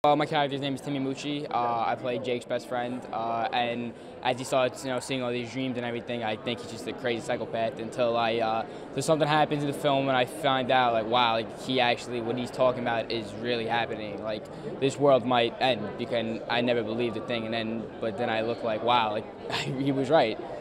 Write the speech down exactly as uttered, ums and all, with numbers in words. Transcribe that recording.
Uh, my character's name is Timmy Mucci. Uh, I play Jake's best friend, uh, and as he starts, you know, seeing all these dreams and everything, I think he's just a crazy psychopath. Until I, uh, there's something happens in the film, and I find out, like, wow, like he actually, what he's talking about is really happening. Like, this world might end, because I never believed the thing, and then, but then I look like, wow, like he was right.